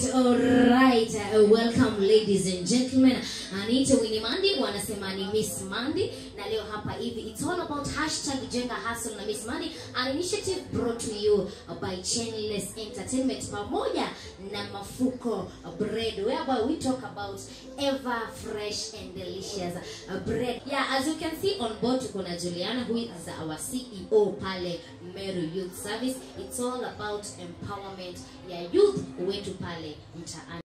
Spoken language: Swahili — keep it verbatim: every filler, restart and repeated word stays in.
Alright, alright. Uh, welcome ladies and gentlemen. Anita Winnie Mandy, wanasema ni Miss Mandy. Na leo hapa hivi, it's all about hashtag Jenga Hustle na Miss Mandy. An initiative brought to you by Chainless Entertainment pamoja na Mafuko Bread, whereby we talk about ever fresh and delicious bread. Yeah, as you can see on board, tuko na Juliana, who is our C E O pale Meru Youth Service. It's all about empowerment ya youth wetu pale mtaani.